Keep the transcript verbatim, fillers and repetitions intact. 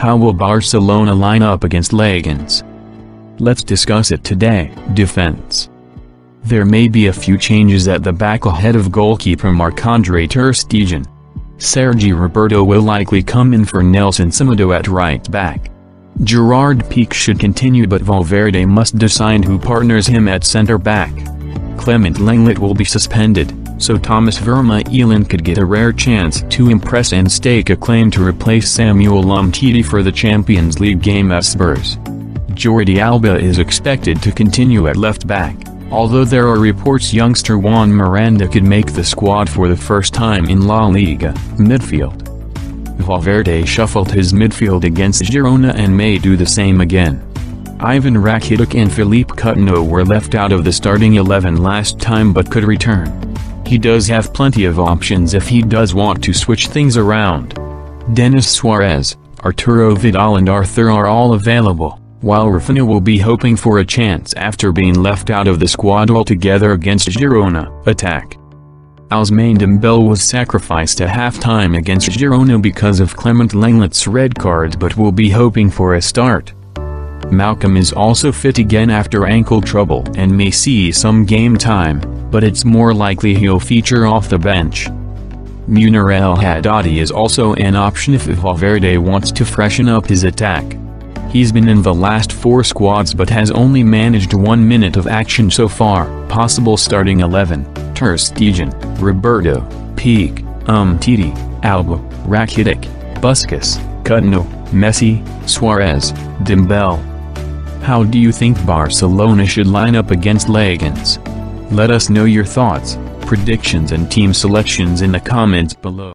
How will Barcelona line up against Leganés? Let's discuss it today. Defense. There may be a few changes at the back ahead of goalkeeper Marc-Andre ter Stegen. Sergi Roberto will likely come in for Nelson Semedo at right back. Gerard Piqué should continue, but Valverde must decide who partners him at centre back. Clement Lenglet will be suspended, so Thomas Vermaelen could get a rare chance to impress and stake a claim to replace Samuel Umtiti for the Champions League game at Spurs. Jordi Alba is expected to continue at left back, although there are reports youngster Juan Miranda could make the squad for the first time in La Liga. Midfield. Valverde shuffled his midfield against Girona and may do the same again. Ivan Rakitic and Philippe Coutinho were left out of the starting eleven last time but could return. He does have plenty of options if he does want to switch things around. Denis Suarez, Arturo Vidal and Arthur are all available, while Rafinha will be hoping for a chance after being left out of the squad altogether against Girona. Attack. Ousmane Dembele was sacrificed at halftime against Girona because of Clement Lenglet's red card but will be hoping for a start. Malcolm is also fit again after ankle trouble and may see some game time, but it's more likely he'll feature off the bench. Munir El Haddadi is also an option if Valverde wants to freshen up his attack. He's been in the last four squads but has only managed one minute of action so far. Possible starting eleven: ter Stegen, Roberto, Piqué, Umtiti, Alba, Rakitic, Busquets, Coutinho, Messi, Suarez, Dembele. How do you think Barcelona should line up against Leganés? Let us know your thoughts, predictions and team selections in the comments below.